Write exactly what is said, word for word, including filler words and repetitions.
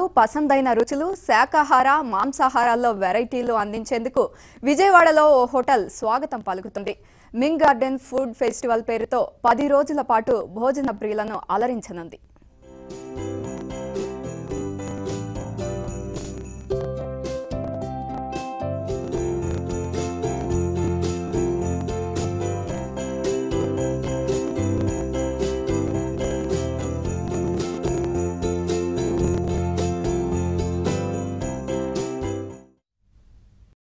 పసందైన రుచులు, శాకాహార, మాంసాహారాల్లో వెరైటీలు అందించేందుకు విజయవాడలో ఓ హోటల్ స్వాగతం పలుకుతుంది. మింగ్ గార్డెన్ ఫుడ్ ఫెస్టివల్ పేరుతో పది రోజుల పాటు భోజన ప్రియులను అలరించనుంది.